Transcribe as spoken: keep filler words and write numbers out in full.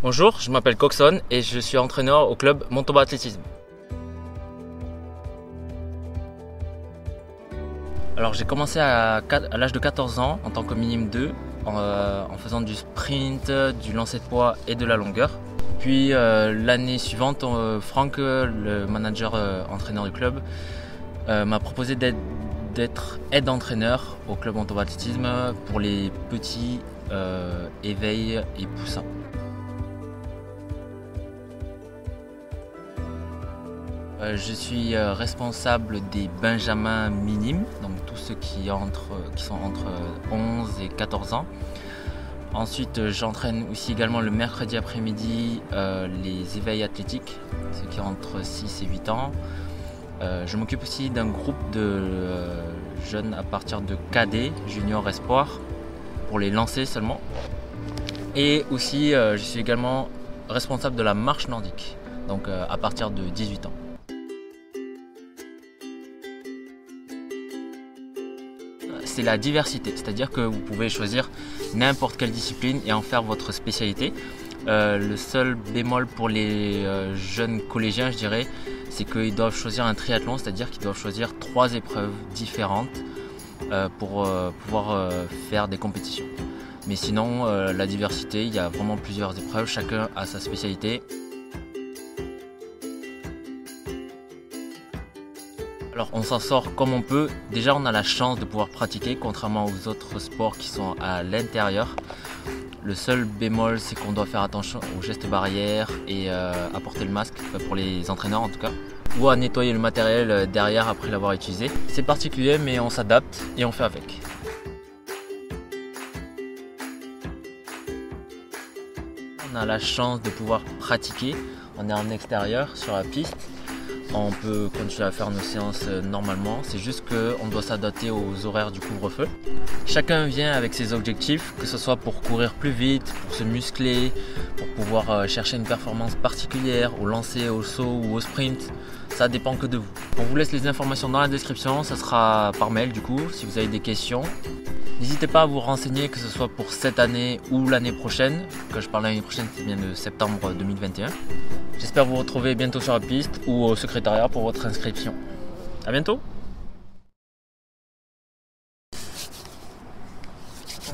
Bonjour, je m'appelle Coxon et je suis entraîneur au club Montauban Athlétisme. Alors j'ai commencé à, à l'âge de quatorze ans en tant que minime deux en, euh, en faisant du sprint, du lancer de poids et de la longueur. Puis euh, l'année suivante, euh, Franck, le manager euh, entraîneur du club, euh, m'a proposé d'être aide-entraîneur au club Montauban Athlétisme pour les petits euh, éveils et poussins. Je suis responsable des benjamins minimes, donc tous ceux qui, entrent, qui sont entre onze et quatorze ans. Ensuite, j'entraîne aussi également le mercredi après-midi euh, les éveils athlétiques, ceux qui ont entre six et huit ans. Euh, je m'occupe aussi d'un groupe de euh, jeunes à partir de cadet, junior, espoir, pour les lancer seulement. Et aussi, euh, je suis également responsable de la marche nordique, donc euh, à partir de dix-huit ans. C'est la diversité, c'est-à-dire que vous pouvez choisir n'importe quelle discipline et en faire votre spécialité. Euh, le seul bémol pour les euh, jeunes collégiens, je dirais, c'est qu'ils doivent choisir un triathlon, c'est-à-dire qu'ils doivent choisir trois épreuves différentes euh, pour euh, pouvoir euh, faire des compétitions. Mais sinon, euh, la diversité, il y a vraiment plusieurs épreuves, chacun a sa spécialité. Alors on s'en sort comme on peut. Déjà on a la chance de pouvoir pratiquer contrairement aux autres sports qui sont à l'intérieur. Le seul bémol c'est qu'on doit faire attention aux gestes barrières et euh, à porter le masque, pour les entraîneurs en tout cas, ou à nettoyer le matériel derrière après l'avoir utilisé. C'est particulier mais on s'adapte et on fait avec. On a la chance de pouvoir pratiquer, on est en extérieur sur la piste. On peut continuer à faire nos séances normalement, c'est juste qu'on doit s'adapter aux horaires du couvre-feu. Chacun vient avec ses objectifs, que ce soit pour courir plus vite, pour se muscler, pour pouvoir chercher une performance particulière, au lancer, au saut ou au sprint. Ça dépend que de vous. On vous laisse les informations dans la description, ça sera par mail du coup, si vous avez des questions. N'hésitez pas à vous renseigner, que ce soit pour cette année ou l'année prochaine. Quand je parle de l'année prochaine, c'est bien de septembre deux mille vingt et un. J'espère vous retrouver bientôt sur la piste ou au secrétariat pour votre inscription. A bientôt. Il fait froid, non ?